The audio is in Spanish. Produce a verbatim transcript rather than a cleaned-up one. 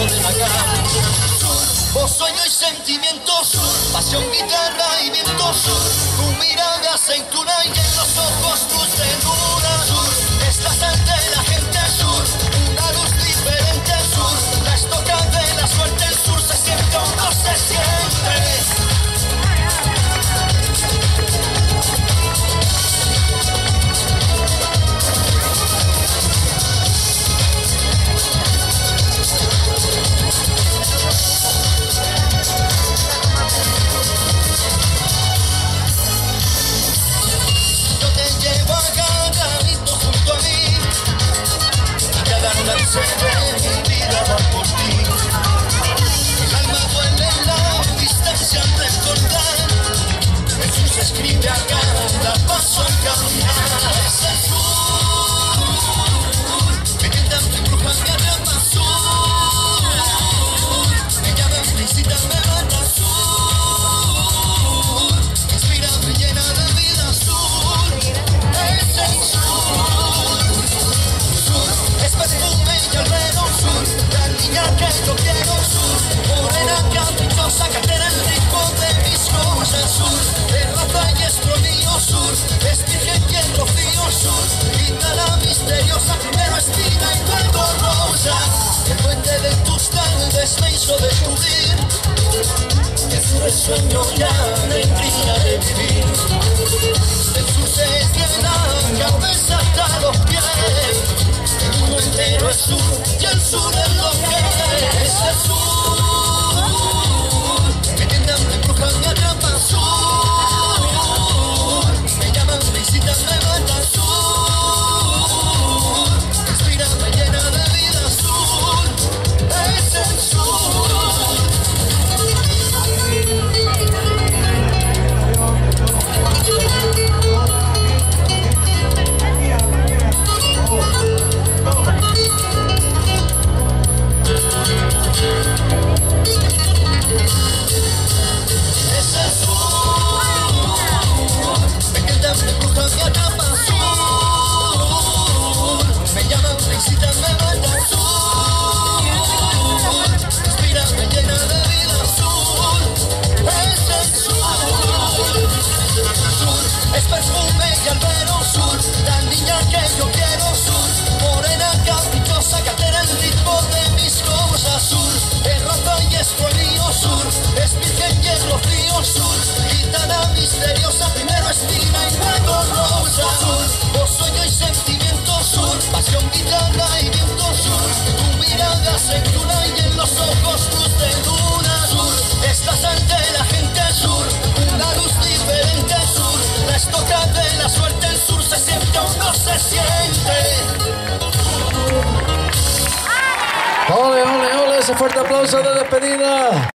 de la cama. Vos sueño y sentimientos, pasión, guitarra y vientos. Tu mirada aceituna y en los ojos luz de luna. Estás ante la gente sur, una luz diferente sur. La estoca de la suerte el sur se siente o no se siente. De mi vida va por ti. El alma duele en la distancia al recordar. Jesús escribe a cada paso al caminar. Es el sur, me quedan mi bruja, me atrapa sur. Me llama, me incita, me mata sur. Inspira, me llena de vida sur. Es el sur, sur, es perfume. La niña que yo quiero sur, morena caprichosa, cartera el ritmo de mis cosas sur, de raza y estronillo sur, es virgen y el rocío sur, gitana misteriosa, primero espina y luego rosa, el duende de tus tardes me hizo descubrir que el sur es sueño y alegría de vivir, el sur se llena cabeza hasta los pies. El mundo entero es sur y el sur es lo que es el sur. Me tiendan, me embrujan, me atrapan sur. Me llaman, me incitan, me matan sur. Me inspira, me llena de vida sur. Es el sur. Es perfume y albero sur, la niña que yo quiero sur, morena caprichosa, cartera el ritmo de mis cosas sur, es raza y escuelillo sur, es virgen y el rocío sur, gitana misteriosa, primero espina y luego rosa sur, vos sueño y sentimiento sur, pasión, guitarra y viento sur, tu mirada aceituna y en los ojos luz de luna sur, estás ante la gente sur, una luz diferente sur. La estoca de la suerte, el sur se siente o no se siente. ¡Ole, ole, ole! Ese fuerte aplauso de despedida.